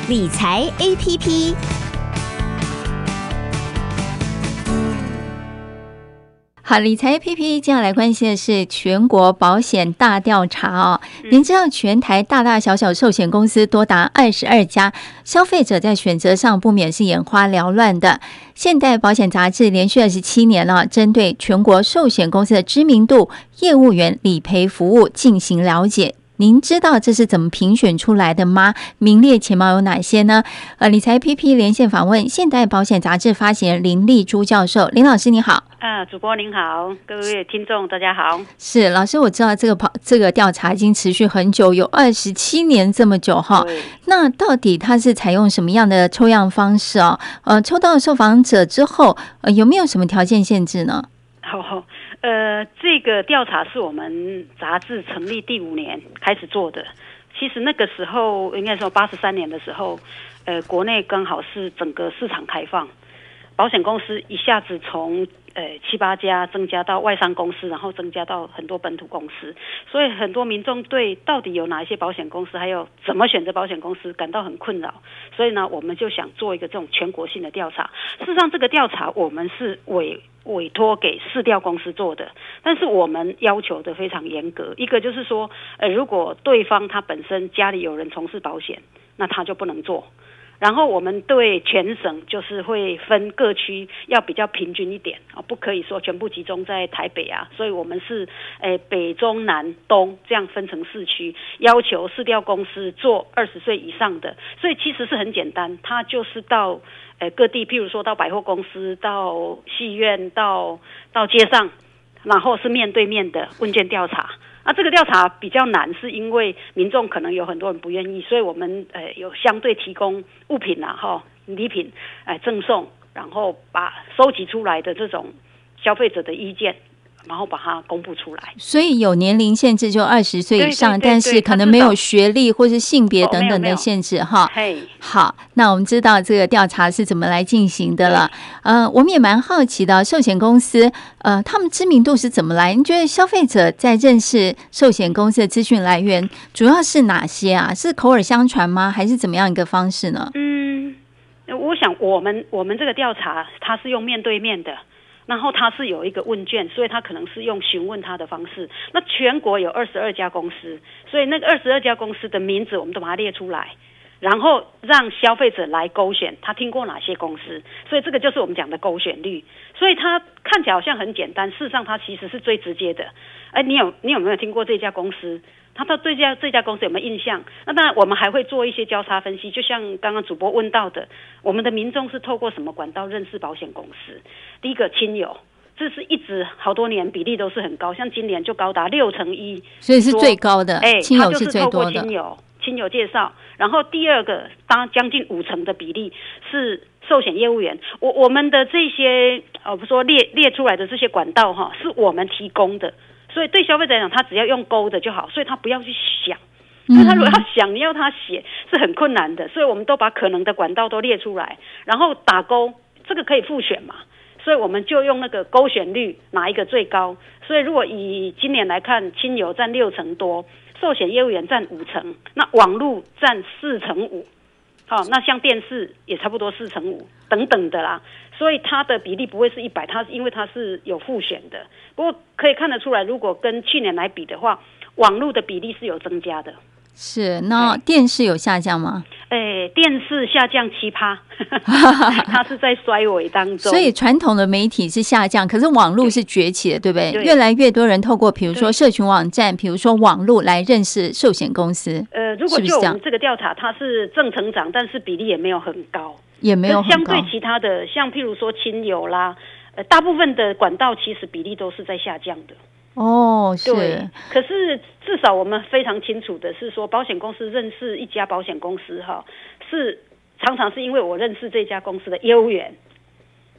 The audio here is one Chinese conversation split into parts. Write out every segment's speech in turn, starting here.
理财 APP。 好，理财 APP 接下来关心的是全国保险大调查哦。您知道全台大大小小寿险公司多达22家，消费者在选择上不免是眼花缭乱的。现代保险杂志连续27年了，针对全国寿险公司的知名度、业务员、理赔服务进行了解。您知道这是怎么评选出来的吗？名列前茅有哪些呢？理财 APP 连线访问现代保险杂志发行人林丽珠教授。林老师你好。 主播您好，各位听众大家好。 是老师，我知道这个调查已经持续很久，有27年这么久哈。那到底它是采用什么样的抽样方式哦？抽到受访者之后，有没有什么条件限制呢？ 好，这个调查是我们杂志成立第5年开始做的。其实那个时候应该说83年的时候，国内刚好是整个市场开放，保险公司一下子从7、8家增加到外商公司，然后增加到很多本土公司，所以很多民众对到底有哪一些保险公司，还有怎么选择保险公司感到很困扰。所以呢，我们就想做一个这种全国性的调查。事实上，这个调查我们是委托给市调公司做的，但是我们要求的非常严格。一个就是说，如果对方他本身家里有人从事保险，那他就不能做。然后我们对全省就是会分各区要比较平均一点，不可以说全部集中在台北啊，所以我们是北中南东这样分成4区，要求市调公司做20岁以上的。所以其实是很简单，它就是到各地，譬如说到百货公司、到戏院、到街上，然后是面对面的问卷调查。这个调查比较难，是因为民众可能有很多人不愿意，所以我们有相对提供物品礼品赠送，然后把收集出来的这种消费者的意见，然后把它公布出来。 所以有年龄限制，就20岁以上，但是可能没有学历或是性别等等的限制哈。好，那我们知道这个调查是怎么来进行的了。我们也蛮好奇的，寿险公司他们知名度是怎么来？你觉得消费者在认识寿险公司的资讯来源主要是哪些啊？是口耳相传吗？还是怎么样一个方式呢？ 我想我们这个调查它是用面对面的。然后它是有一个问卷，所以它可能是用询问它的方式。那全国有22家公司，所以那个22家公司的名字我们都把它列出来，然后让消费者来勾选他听过哪些公司。所以这个就是我们讲的勾选率。所以它看起来好像很简单，事实上它其实是最直接的。你有没有听过这家公司？他到这家公司有没有印象？那当然我们还会做一些交叉分析，就像刚刚主播问到的，我们的民众是透过什么管道认识保险公司？第一个亲友，这是一直好多年比例都是很高，像今年就高达61%， 所以是最高的。亲友是最多的， 他就是透过亲友介绍。然后第二个，当然将近50%的比例是寿险业务员。我们的这些说列出来的这些管道是我们提供的。所以对消费者来讲，他只要用勾的就好，所以他不要去想。所以他如果要想，你要他写是很困难的。所以我们都把可能的管道都列出来，然后打勾，这个可以复选嘛？所以我们就用那个勾选率哪一个最高。所以如果以今年来看，亲友占60%多，寿险业务员占50%，那网络占45%。那像电视也差不多45%等等的啦，所以它的比例不会是100%，它因为它是有复选的。不过可以看得出来，如果跟去年来比的话，网络的比例是有增加的。 是，那电视有下降吗？ 电视下降7%，它是在衰微当中。 所以传统的媒体是下降，可是网络是崛起的，对不对？越来越多人透过比如说社群网站，比如说网络来认识寿险公司。 如果就我们这个调查，它是正成长，但是比例也没有很高， 也没有很高。 相对其他的，像譬如说亲友啦，大部分的管道其实比例都是在下降的。 是。 对，可是至少我们非常清楚的是说，保险公司认识一家保险公司是常常是因为我认识这家公司的业务员，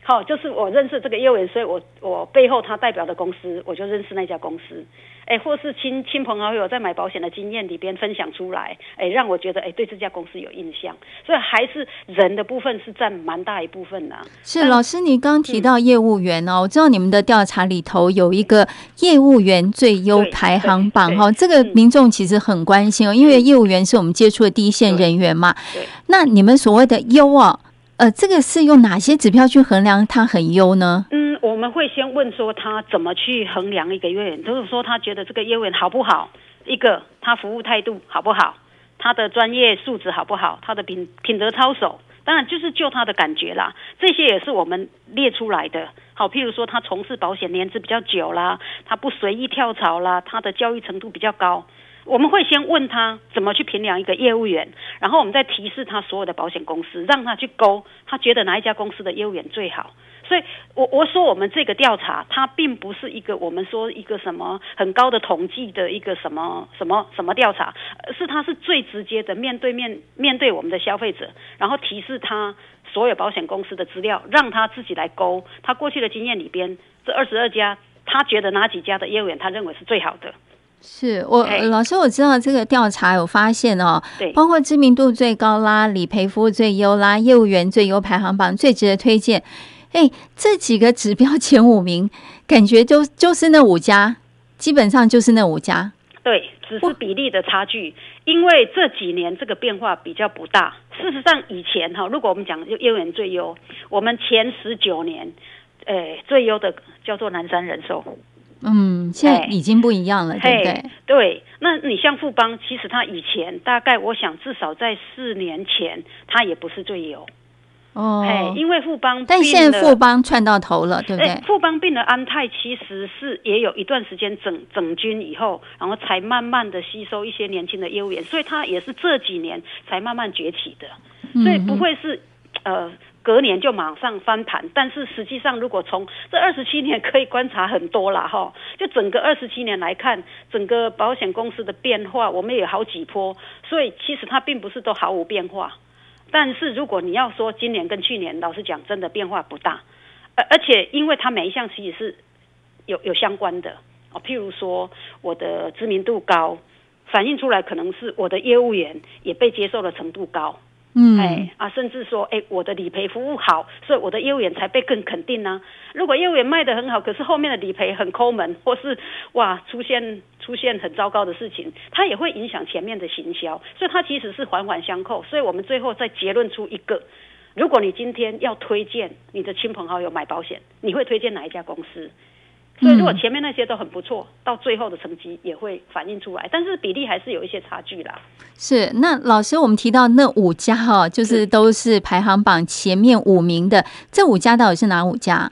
好，就是我认识这个业务员，所以我背后他代表的公司，我就认识那家公司。或是亲朋好友在买保险的经验里边分享出来，让我觉得对这家公司有印象，所以还是人的部分是占蛮大一部分的。 是老师，你刚提到业务员我知道你们的调查里头有一个业务员最优排行榜这个民众其实很关心因为业务员是我们接触的第一线人员嘛。那你们所谓的优这个是用哪些指标去衡量他很优呢？ 我们会先问说他怎么去衡量一个业务员，就是说他觉得这个业务员好不好，一个他服务态度好不好，他的专业素质好不好，他的品德操守，当然就是就他的感觉啦，这些也是我们列出来的。好，譬如说他从事保险年资比较久啦，他不随意跳槽啦，他的教育程度比较高，我们会先问他怎么去评量一个业务员，然后我们再提示他所有的保险公司，让他去勾他觉得哪一家公司的业务员最好。所以我说我们这个调查它并不是一个我们说一个什么很高的统计的一个什么调查，它是最直接的面对我们的消费者，然后提示他所有保险公司的资料，让他自己来勾他过去的经验里边这22家他觉得哪几家的业务员他认为是最好的。 是老师，我知道这个调查有发现包括知名度最高啦、理赔服务最优啦、业务员最优排行榜、最值得推荐，这几个指标前5名，感觉就是那5家，基本上就是那5家。 对，只是比例的差距，因为这几年这个变化比较不大。事实上，以前如果我们讲业务员最优，我们前19年，最优的叫做南山人寿。 现在已经不一样了，对不对？ 对，那你像富邦，其实他以前大概我想至少在4年前，他也不是最优。因为富邦， 但现在富邦窜到头了，对不对？ 富邦并了安泰，其实是也有一段时间整军以后，然后才慢慢的吸收一些年轻的业务员，所以他也是这几年才慢慢崛起的，所以不会是隔年就马上翻盘。但是实际上，如果从这27年可以观察很多啦就整个27年来看，整个保险公司的变化，我们也有好几波，所以其实它并不是都毫无变化。但是如果你要说今年跟去年，老实讲真的变化不大，而且因为它每一项其实是有相关的譬如说我的知名度高，反映出来可能是我的业务员也被接受的程度高，甚至说我的理赔服务好，所以我的业务员才被更肯定啊。如果业务员卖得很好，可是后面的理赔很抠门，或是出现很糟糕的事情，它也会影响前面的行销，所以它其实是环环相扣。所以我们最后再结论出一个，如果你今天要推荐你的亲朋好友买保险，你会推荐哪一家公司？所以如果前面那些都很不错，到最后的成绩也会反映出来，但是比例还是有一些差距啦。 是，那老师我们提到那5家就是都是排行榜前面5名的，这5家到底是哪5家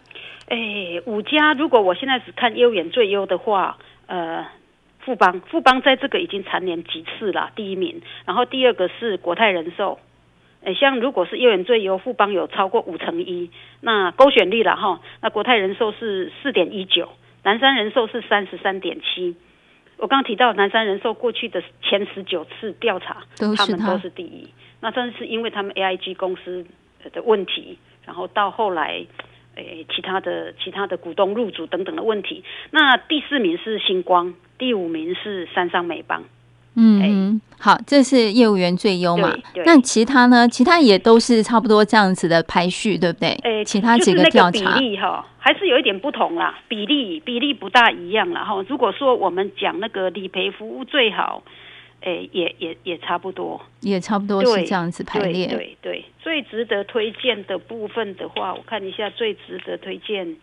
？5家如果我现在只看业务员最优的话，富邦在这个已经蝉联几次了，第1名，然后第2个是国泰人寿。像如果是业务员最优，富邦有超过51%，那勾选率了那国泰人寿是4.19%，南山人寿是33.7%。我刚刚提到南山人寿过去的前19次调查，他们都是第1。那真是因为他们 AIG 公司的问题，然后到后来其他的股东入主等等的问题。那第4名是星光，第5名是三商美邦。 好，这是业务员最优嘛？那其他呢？其他也都是差不多这样子的排序，对不对？其他几个调查就是那个比例还是有一点不同啦，比例不大一样啦如果说我们讲那个理赔服务最好，也差不多， 也差不多是这样子排列。 对，最值得推荐的部分的话，我看一下最值得推荐。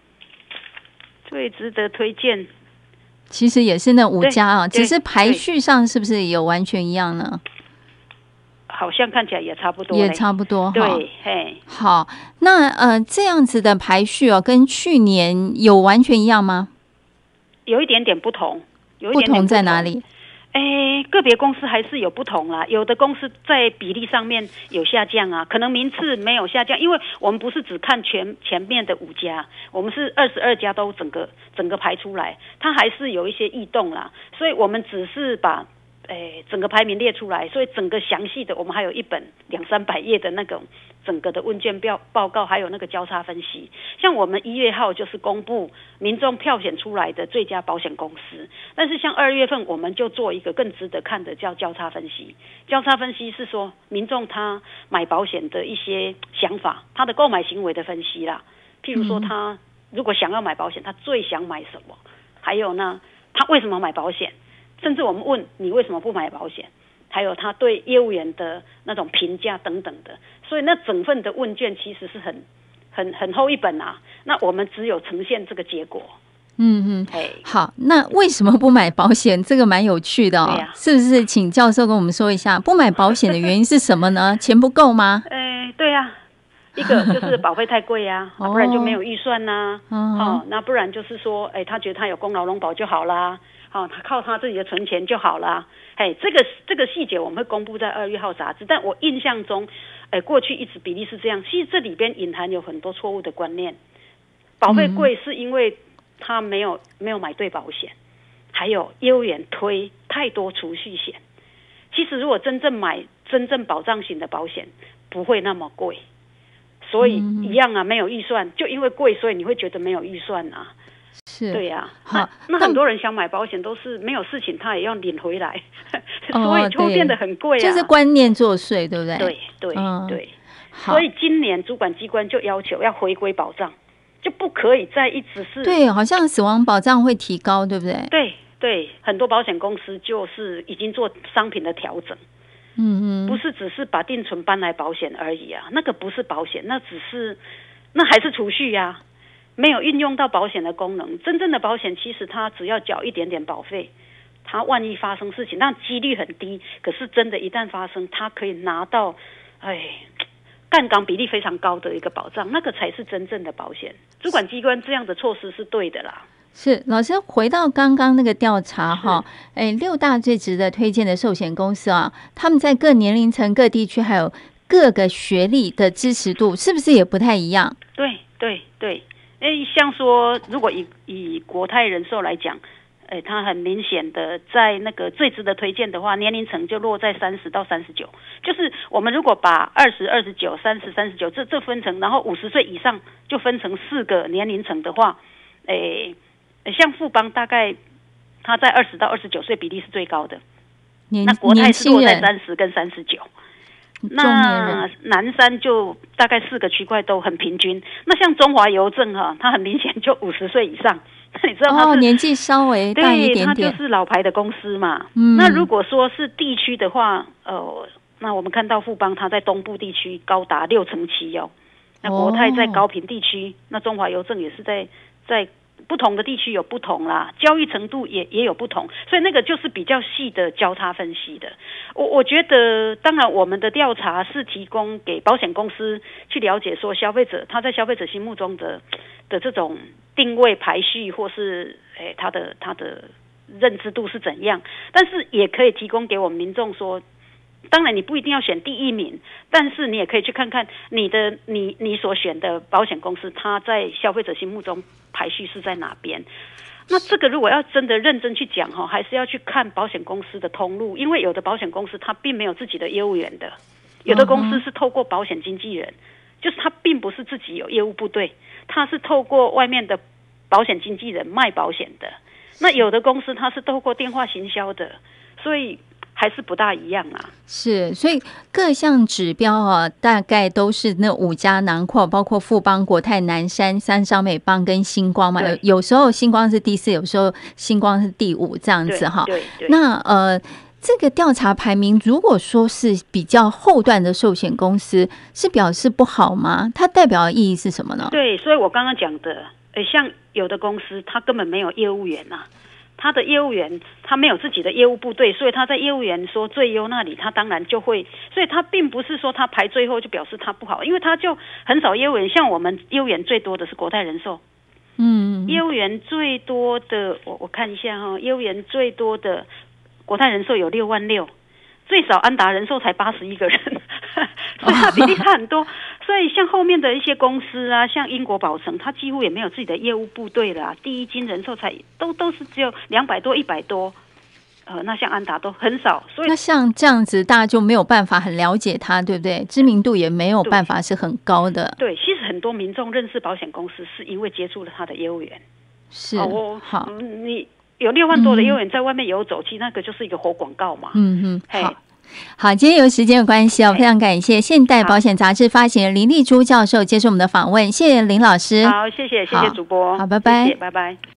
其实也是那5家只是排序上是不是有完全一样呢？ 好像看起来也差不多， 对，好，那这样子的排序跟去年有完全一样吗？ 有一点点不同， 不同在哪里？ 个别公司还是有不同啦，有的公司在比例上面有下降啊，可能名次没有下降，因为我们不是只看前面的5家，我们是22家都整个排出来，它还是有一些异动啦，所以我们只是把整个排名列出来，所以整个详细的我们还有一本200-300页的那种整个的问卷报告，还有那个交叉分析。像我们1月号就是公布民众票选出来的最佳保险公司，但是像2月份我们就做一个更值得看的叫交叉分析。交叉分析是说民众他买保险的一些想法，他的购买行为的分析啦。譬如说他如果想要买保险，他最想买什么？还有呢，他为什么买保险？甚至我们问你为什么不买保险，还有他对业务员的那种评价等等的，所以那整份的问卷其实是很厚一本啊。那我们只有呈现这个结果。 好，那为什么不买保险？这个蛮有趣的哦。是不是请教授跟我们说一下，不买保险的原因是什么呢？钱不够吗？ 对啊，一个就是保费太贵啊，不然就没有预算呐。那不然就是说，他觉得他有功劳荣保就好啦。他靠他自己的存钱就好啦。这个细节我们会公布在2月号杂志，但我印象中，过去一直比例是这样。其实这里边隐含有很多错误的观念。保费贵是因为他没有买对保险，还有业务员推太多储蓄险。其实如果真正买真正保障型的保险，不会那么贵。所以一样啊，没有预算，就因为贵，所以你会觉得没有预算啊。 是， 对呀。那很多人想买保险都是没有事情他也要领回来，所以就会变得很贵啊。 就是观念作祟，对不对？ 对。所以今年主管机关就要求要回归保障，就不可以再一直是。 对，好像死亡保障会提高，对不对？ 对，很多保险公司就是已经做商品的调整。不是只是把定存搬来保险而已啊，那个不是保险，那还是储蓄啊。没有运用到保险的功能。真正的保险其实它只要缴一点点保费，它万一发生事情，那几率很低，可是真的一旦发生，它可以拿到杠杆比例非常高的一个保障，那个才是真正的保险。主管机关这样的措施是对的啦。 是，老师回到刚刚那个调查哈，6大最值得推荐的寿险公司啊，他们在各年龄层、各地区还有各个学历的支持度，是不是也不太一样？ 对。像说如果以国泰人寿来讲，它很明显的在那个最值得推荐的话，年龄层就落在30到39，就是我们如果把20、29、30、39这分成，然后50岁以上就分成4个年龄层的话，像富邦大概它在20到29岁比例是最高的，那国泰是落在30跟39。那南山就大概4个区块都很平均。那像中华邮政它很明显就50岁以上，那你知道它是年纪稍微大一点点， 对，它就是老牌的公司嘛。那如果说是地区的话，那我们看到富邦它在东部地区高达67哦，那国泰在高屏地区，那中华邮政也是在不同的地区有不同啦，教育程度也有不同，所以那个就是比较细的交叉分析的。我觉得当然我们的调查是提供给保险公司去了解说消费者他在消费者心目中的这种定位排序或是他的认知度是怎样，但是也可以提供给我们民众说，当然你不一定要选第1名，但是你也可以去看看你所选的保险公司它在消费者心目中排序是在哪边。那这个如果要真的认真去讲还是要去看保险公司的通路，因为有的保险公司它并没有自己的业务员的，有的公司是透过保险经纪人，就是它并不是自己有业务部队，它是透过外面的保险经纪人卖保险的。那有的公司它是透过电话行销的，所以还是不大一样啊。 是，所以各项指标大概都是那5家囊括，包括富邦、国泰、南山、三商、美邦跟星光嘛。有时候星光是第4，有时候星光是第5这样子哈。 对。 那这个调查排名，如果说是比较后段的寿险公司，是表示不好吗？它代表的意义是什么呢？ 对，所以我刚刚讲的，像有的公司它根本没有业务员啊。他的业务员他没有自己的业务部队，所以他在业务员说最优那里他当然就会，所以他并不是说他排最后就表示他不好，因为他就很少业务员。像我们业务员最多的是国泰人寿，业务员最多的我看一下业务员最多的国泰人寿有66000，最少安达人寿才81个人，所以它比例差很多。所以像后面的一些公司啊，像英国宝城，它几乎也没有自己的业务部队啦。第一金人寿才都是只有200多、100多， 那像安达都很少，所以那像这样子，大家就没有办法很了解它，对不对？知名度也没有办法是很高的。 对，其实很多民众认识保险公司是因为接触了他的业务员。 是，好， 你有6万多的业务员在外面游走，其实那个就是一个活广告嘛。 好。好，今天有时间的关系非常感谢现代保险杂志发行人林丽珠教授接受我们的访问，谢谢林老师。 好，谢谢主播。 好，拜拜， 拜拜。